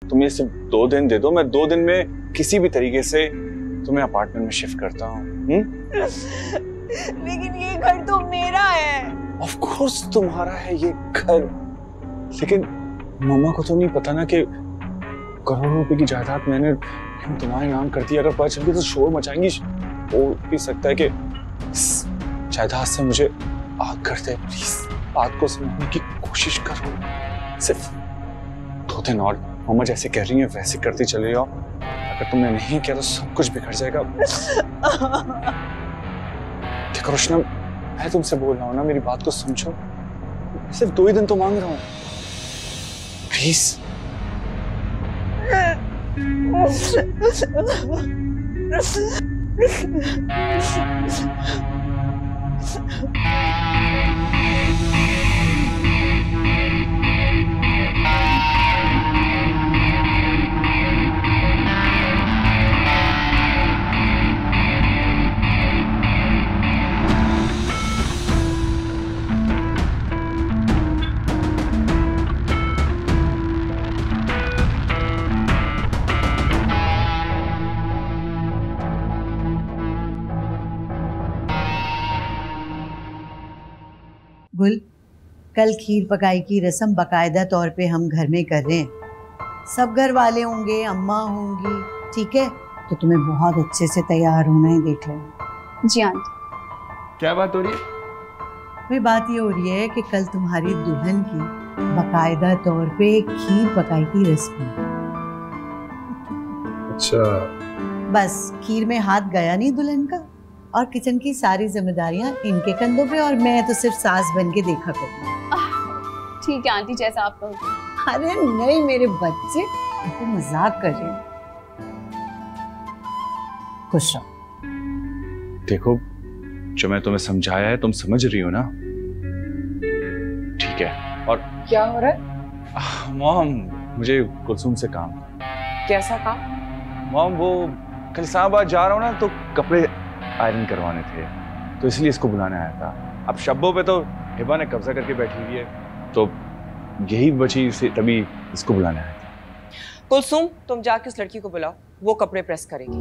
तुम ये सिर्फ 2 दिन दे दो, मैं 2 दिन में किसी भी तरीके से तुम्हें अपार्टमेंट में शिफ्ट करता हूँ। लेकिन ये घर तो मेरा है। ऑफ कोर्स तुम्हारा है ये घर, लेकिन मम्मा को तो नहीं पता ना कि करोड़ों रुपए की जायदाद मैंने तुम्हारे नाम कर दी। अगर पता चल गई तो शोर मचाएंगी। हो भी सकता है कि जायदाद से मुझे आग कर दे। प्लीज बात को समझने की कोशिश करो। सिर्फ 2 दिन और। मम्मा जैसे कह रही है वैसे करती चले जाओ। अगर तुमने नहीं किया तो सब कुछ बिगड़ जाएगा। देखो रोशना, मैं तुमसे बोल रहा हूँ ना, मेरी बात को समझो। सिर्फ 2 ही दिन तो मांग रहा हूँ, प्लीज। गुल, कल खीर पकाई की रस्म बाकायदा तौर पे हम घर में कर रहे हैं। सब घर वाले होंगे, अम्मा होंगी, ठीक है? तो तुम्हें बहुत अच्छे से तैयार होना है, देख लेना। जी आंटी। क्या बात हो रही है? वही बात ये हो रही है कि कल तुम्हारी दुल्हन की बाकायदा तौर पे खीर पकाई की रस्म है। अच्छा। बस खीर में हाथ गया नहीं दुल्हन का, और किचन की सारी जिम्मेदारियां इनके कंधों पे, और मैं तो सिर्फ सास बन के देखा करूँ। ठीक है आंटी, जैसा आप कहो। अरे नहीं मेरे बच्चे, तो मजाक कर रहे हैं। खुश रहो। देखो, जो मैं तुम्हें समझाया है तुम समझ रही हो ना? ठीक है। और क्या हो रहा है? मॉम, मुझे कुलसुम से काम। कैसा काम? मॉम, वो कल इस्लामाबाद जा रहा हूँ ना, तो कपड़े आयरन करवाने थे, तो इसलिए इसको बुलाने आया था। अब शब्बों पे तो हिबा ने कब्जा करके बैठी हुई है, तो यही बची से तभी इसको बुलाने आया था। कुलसुम, तुम जाके उस लड़की को बुलाओ, वो कपड़े प्रेस करेगी।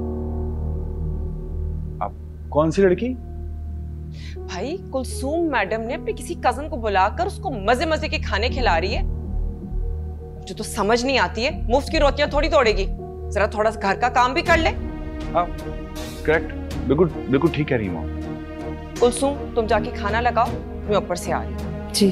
अब कौन सी लड़की? भाई, कुलसुम मैडम ने अपने किसी कजन को बुलाकर उसको मजे मजे के खाने खिला रही है। जो तो समझ नहीं आती है, मुफ्त की रोटियां थोड़ी तोड़ेगी। जरा थोड़ा सा घर का काम भी कर ले। हाँ, करेक्ट, बिल्कुल बिल्कुल ठीक कह रही हूँ। कुलसुम, तुम जाके खाना लगाओ, मैं ऊपर से आ रही हूँ। जी।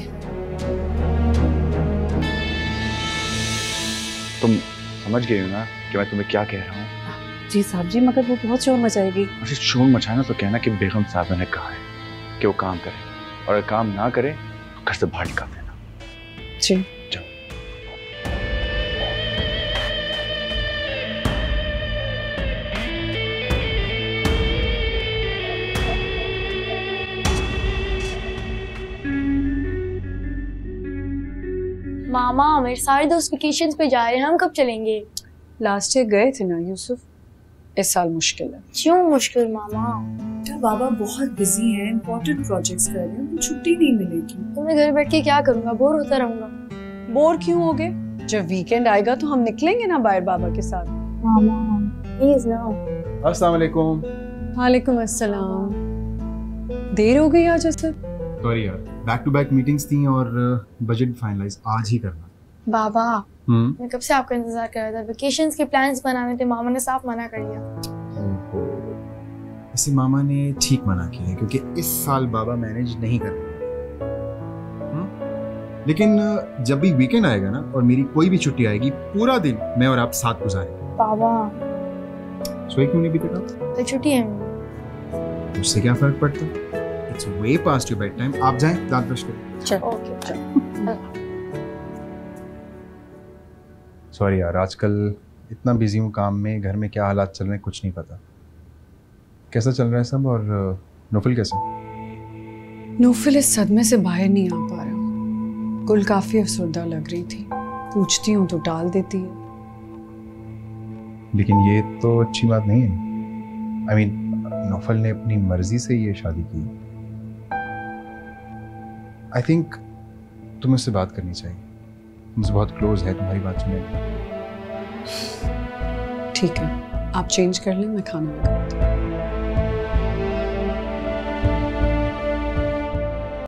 तुम समझ गई हो ना कि मैं तुम्हें क्या कह रहा हूँ? जी साहब जी, मगर वो बहुत शोर मचाएगी। अरे शोर मचाना तो कहना कि बेगम साहब ने कहा है कि वो काम करे, और अगर काम ना करे तो घर से बाहर निकाल देना। जी। मामा, मेरे सारे दोस्त वेकेशंस पे जा रहे हैं, हम कब चलेंगे? लास्ट ईयर गए थे ना यूसुफ, इस साल मुश्किल है। क्यों मुश्किल मामा? क्या बाबा बहुत बिजी हैं, इम्पोर्टेंट प्रोजेक्ट्स कर रहे हैं, उनको छुट्टी नहीं मिलेगी। तो मैं घर बैठ के क्या करूँगा, बोर होता रहूंगा। बोर क्यों होगे? जब वीकेंड आएगा तो हम निकलेंगे ना बाहर बाबा के साथ। मामा प्लीज ना। अस्सलाम वालेकुम। वालेकुम अस्सलाम। देर हो गई आज ऐसे? सॉरी यार, बैक टू बैक मीटिंग्स थी और बजट फाइनलाइज आज ही करना। बाबा, मैं कब से आपका इंतजार कर रहा था। वेकेशंस के प्लान्स बनाने थे, मामा ने साफ मना कर दिया। ऐसे मामा ने ठीक मना किया है क्योंकि इस साल बाबा मैनेज नहीं कर रहे। लेकिन जब भी वीकेंड आएगा ना और मेरी कोई भी छुट्टी आएगी, पूरा दिन मैं और आप साथ गुजारेंगे। बाबा, सोए क्यों नहीं अभी तक? तो छुट्टी है। उससे क्या फर्क पड़ता है? It's way past your bedtime. आप जाएं, दांत ब्रश करें। चल ओके चल। सॉरी यार, आजकल इतना बिजी हूँ काम में, घर में क्या हालात चल रहे हैं कुछ नहीं पता। कैसा चल रहा है सब? और नौफल कैसा? नौफल इस सदमे से बाहर नहीं आ पा रहा। कुल काफी अफसरदा लग रही थी, पूछती हूँ तो टाल देती है। लेकिन ये तो अच्छी बात नहीं है। I mean, नौफल ने अपनी मर्जी से ये शादी की। आई थिंक तुम्हें उससे बात करनी चाहिए। मुझसे बहुत क्लोज है, तुम्हारी बात सुनेगी। ठीक है, आप चेंज कर लें, मैं खाना लगा।